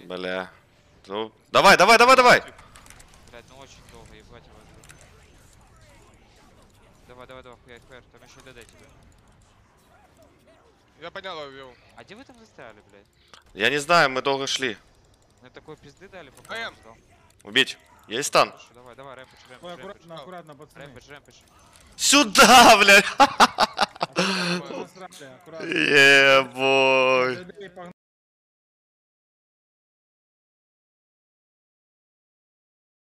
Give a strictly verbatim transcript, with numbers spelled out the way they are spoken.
Бля. Ну, давай, давай, давай, давай! Блядь, ну очень долго, ебать его. Давай, давай, давай, хуярь, хуярь, там еще ДД тебе. Я поднял его, вел. А где вы там застряли, блядь? Я не знаю, мы долго шли. Мне такой пизды дали, пока АМ. он ждал. Убить. Есть стан. Хорошо, давай, давай, рэмпидж, Ой, рэмпидж, рэмпидж. аккуратно, аккуратно, пацаны. Рэмпидж, рэмпидж. Сюда, блядь! Аккуратно, насрали, аккуратно. Ебой.